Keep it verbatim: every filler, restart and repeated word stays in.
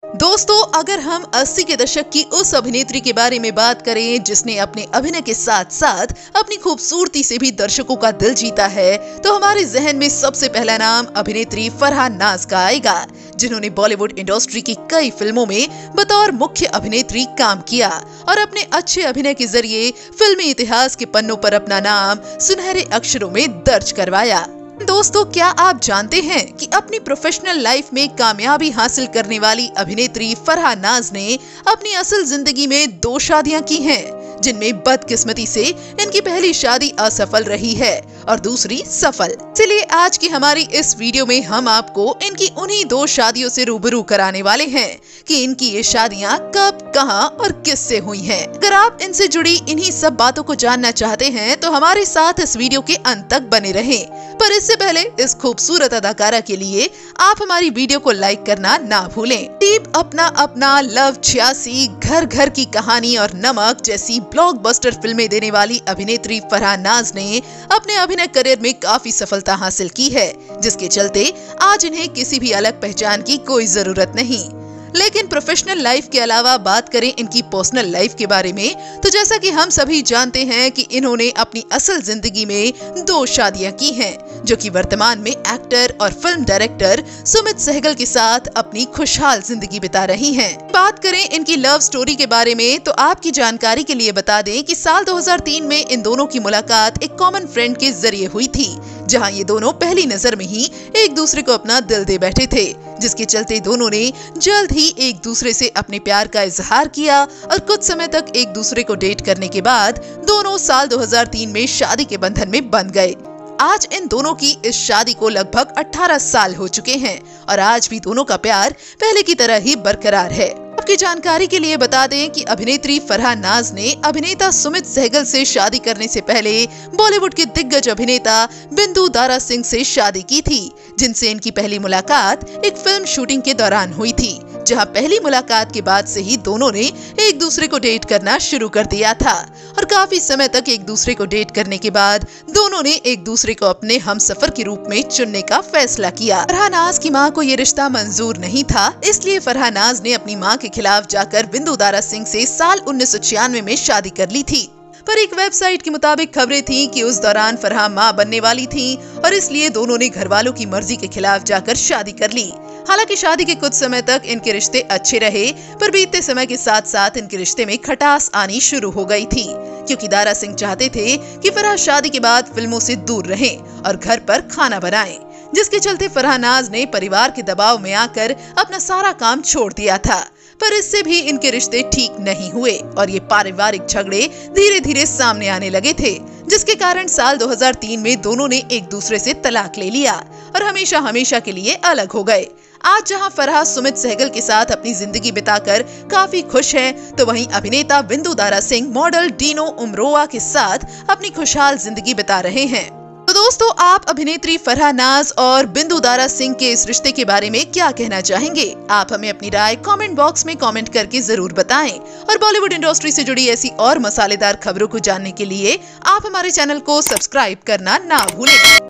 दोस्तों, अगर हम अस्सी के दशक की उस अभिनेत्री के बारे में बात करें जिसने अपने अभिनय के साथ साथ अपनी खूबसूरती से भी दर्शकों का दिल जीता है, तो हमारे जहन में सबसे पहला नाम अभिनेत्री फरहा नाज का आएगा, जिन्होंने बॉलीवुड इंडस्ट्री की कई फिल्मों में बतौर मुख्य अभिनेत्री काम किया और अपने अच्छे अभिनय के जरिए फिल्मी इतिहास के पन्नों पर अपना नाम सुनहरे अक्षरों में दर्ज करवाया। दोस्तों, क्या आप जानते हैं कि अपनी प्रोफेशनल लाइफ में कामयाबी हासिल करने वाली अभिनेत्री फरहा नाज ने अपनी असल जिंदगी में दो शादियां की हैं, जिनमें बदकिस्मती से इनकी पहली शादी असफल रही है और दूसरी सफल। इसलिए आज की हमारी इस वीडियो में हम आपको इनकी उन्हीं दो शादियों से रूबरू कराने वाले हैं कि इनकी ये शादियां कब, कहां और किससे हुई हैं। अगर आप इनसे जुड़ी इन्हीं सब बातों को जानना चाहते हैं तो हमारे साथ इस वीडियो के अंत तक बने रहें। पर इससे पहले इस खूबसूरत अदाकारा के लिए आप हमारी वीडियो को लाइक करना ना भूलें। टीम अपना अपना, लव छियासी, घर घर की कहानी और नमक जैसी ब्लॉकबस्टर फिल्में देने वाली अभिनेत्री फरहा नाज ने अपने अभिनय करियर में काफी सफलता हासिल की है, जिसके चलते आज इन्हें किसी भी अलग पहचान की कोई जरूरत नहीं। लेकिन प्रोफेशनल लाइफ के अलावा बात करें इनकी पर्सनल लाइफ के बारे में, तो जैसा कि हम सभी जानते हैं कि इन्होंने अपनी असल जिंदगी में दो शादियां की हैं, जो कि वर्तमान में एक्टर और फिल्म डायरेक्टर सुमित सहगल के साथ अपनी खुशहाल जिंदगी बिता रही हैं। बात करें इनकी लव स्टोरी के बारे में, तो आपकी जानकारी के लिए बता दें कि साल दो हज़ार तीन में इन दोनों की मुलाकात एक कॉमन फ्रेंड के जरिए हुई थी, जहां ये दोनों पहली नजर में ही एक दूसरे को अपना दिल दे बैठे थे, जिसके चलते दोनों ने जल्द ही एक दूसरे से अपने प्यार का इजहार किया और कुछ समय तक एक दूसरे को डेट करने के बाद दोनों साल दो हज़ार तीन में शादी के बंधन में बंध गए। आज इन दोनों की इस शादी को लगभग अठारह साल हो चुके हैं और आज भी दोनों का प्यार पहले की तरह ही बरकरार है। आपकी जानकारी के लिए बता दें कि अभिनेत्री फरहा नाज ने अभिनेता सुमित सहगल से शादी करने से पहले बॉलीवुड के दिग्गज अभिनेता बिंदु दारा सिंह से शादी की थी, जिनसे इनकी पहली मुलाकात एक फिल्म शूटिंग के दौरान हुई थी, जहां पहली मुलाकात के बाद से ही दोनों ने एक दूसरे को डेट करना शुरू कर दिया था और काफी समय तक एक दूसरे को डेट करने के बाद दोनों ने एक दूसरे को अपने हमसफर के रूप में चुनने का फैसला किया। फरहा नाज की मां को ये रिश्ता मंजूर नहीं था, इसलिए फरहा नाज ने अपनी मां के खिलाफ जाकर बिंदु दारा सिंह से साल उन्नीस सौ छियानवे में शादी कर ली थी। पर एक वेबसाइट के मुताबिक खबरें थीं कि उस दौरान फरहा मां बनने वाली थी और इसलिए दोनों ने घर वालों की मर्जी के खिलाफ जाकर शादी कर ली। हालांकि शादी के कुछ समय तक इनके रिश्ते अच्छे रहे, पर बीतते समय के साथ साथ इनके रिश्ते में खटास आनी शुरू हो गई थी, क्योंकि दारा सिंह चाहते थे कि फरहा शादी के बाद फिल्मों से दूर रहें और घर पर खाना बनाएं, जिसके चलते फरहा नाज ने परिवार के दबाव में आकर अपना सारा काम छोड़ दिया था। पर इससे भी इनके रिश्ते ठीक नहीं हुए और ये पारिवारिक झगड़े धीरे धीरे सामने आने लगे थे, जिसके कारण साल दो हज़ार तीन में दोनों ने एक दूसरे से तलाक ले लिया और हमेशा हमेशा के लिए अलग हो गए। आज जहां फरहा सुमित सहगल के साथ अपनी जिंदगी बिताकर काफी खुश है, तो वहीं अभिनेता बिंदु दारा सिंह मॉडल डीनो उमरोआ के साथ अपनी खुशहाल जिंदगी बिता रहे हैं। तो दोस्तों, आप अभिनेत्री फरहा नाज और बिंदु दारा सिंह के इस रिश्ते के बारे में क्या कहना चाहेंगे? आप हमें अपनी राय कमेंट बॉक्स में कमेंट करके जरूर बताएं और बॉलीवुड इंडस्ट्री से जुड़ी ऐसी और मसालेदार खबरों को जानने के लिए आप हमारे चैनल को सब्सक्राइब करना ना भूलें।